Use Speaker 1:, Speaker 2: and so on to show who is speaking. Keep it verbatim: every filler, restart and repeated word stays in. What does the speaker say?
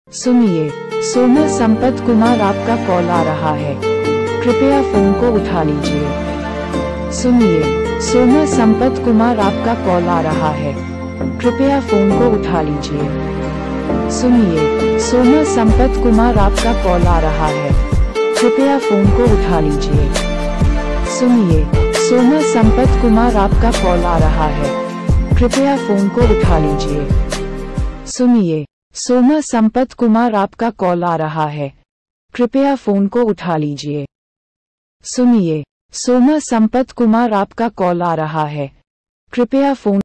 Speaker 1: सुनिए, सोना संपत कुमार आपका कॉल आ रहा है, कृपया फोन को उठा लीजिए। सुनिए, सोना संपत कुमार आपका कॉल आ रहा है, कृपया फोन को उठा लीजिए। सुनिए, सोना संपत कुमार आपका कॉल आ रहा है, कृपया फोन को उठा लीजिए। सुनिए, सोना संपत कुमार आपका कॉल आ रहा है, कृपया फोन को उठा लीजिए। सुनिए, सोना संपत कुमार आपका कॉल आ रहा है, कृपया फोन को उठा लीजिए। सुनिए, सोना संपत कुमार आपका कॉल आ रहा है, कृपया फोन